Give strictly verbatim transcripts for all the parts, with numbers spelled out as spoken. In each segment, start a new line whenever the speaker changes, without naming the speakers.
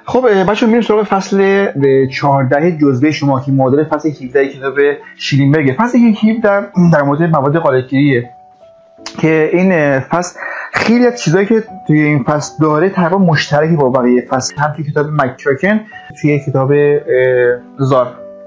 خب بچه میریم سراغ فصل چهارده جزوه شماکی معادل فصل هفده کتاب شیلینبرگ. فصل هفده در مورد مواد قالب‌گیریه که این فصل خیلی از چیزایی که توی این فصل داره تقریبا مشترکی با بقیه فصل، هم توی کتاب مک‌کراکن توی کتاب زار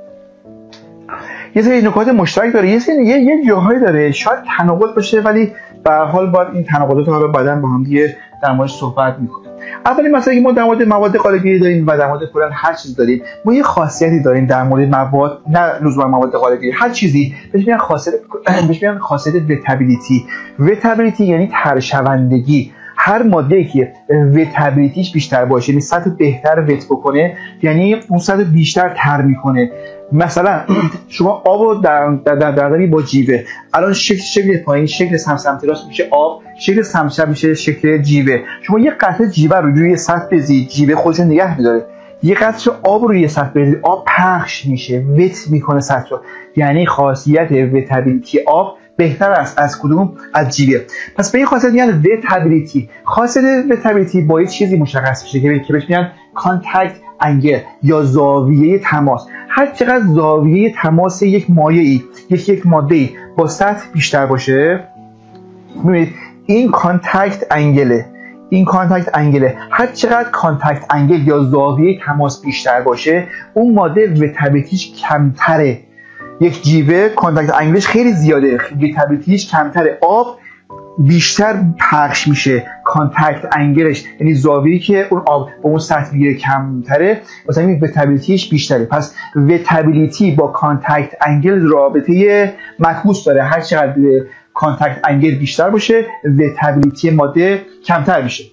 یه سری نکات مشترک داره، یه سری یه, یه جاهایی داره شاید تناقض باشه، ولی به هر حال باید این تناقضات رو بعداً با هم دیگه در موردش صحبت می‌کنیم. اولی مثلا که ما در مورد مواد قالب‌گیری داریم و در مورد کلا هر چیز داریم، ما یه خاصیتی داریم در مورد مواد، نه لزوما مواد قالب‌گیری، هر چیزی بهش میگن خاصیت بهش میگن خاصیت وتابیلیتی. وتابیلیتی یعنی ترشوندگی. هر ماده‌ای که وتابیلیتیش بیشتر باشه، یعنی سطح بهتر وت بکنه، یعنی اون سطح بیشتر تر میکنه. مثلا شما آب رو در در در, در با جیوه، الان شکل شکل پایین شکل سمسمت راست میشه آب، شکل سمسم میشه شکل جیوه. شما یه قطره جیوه رو روی سطح بذارید، جیوه خودش رو نگه می‌داره. یه قطره آب رو روی سطح بذارید، آب پخش میشه، وت میکنه سطح رو. یعنی خاصیت وتابیلیتی آب بهتر است از کدوم؟ از جیوه. پس به این خاصیت میگن وتابیلیتی. خاصیت وتابیلیتی با یه چیزی مشخص میشه که بهش میگن کانتکت انگل یا زاویه تماس. هر چقدر زاویه تماس یک مایعی، یک یک ماده‌ای با سطح بیشتر باشه، ببینید این کانتکت انگله. این کانتکت انگله. هر چقدر کانتکت انگل یا زاویه تماس بیشتر باشه، اون ماده وتابیلیتیش کمتره. یک جیوه کانتکت انگلش خیلی زیاده، وتابیلیتیش کمتره. آب بیشتر پخش میشه، کانتکت انگلش یعنی زاویه‌ای که اون آب با اون سطح میگیره کمتره، مثلا این وتابیلیتیش بیشتره. پس وتابیلیتی با کانتکت انگل رابطه معکوس داره. هر چقدر کانتکت انگل بیشتر باشه، وتابیلیتی ماده کمتر میشه.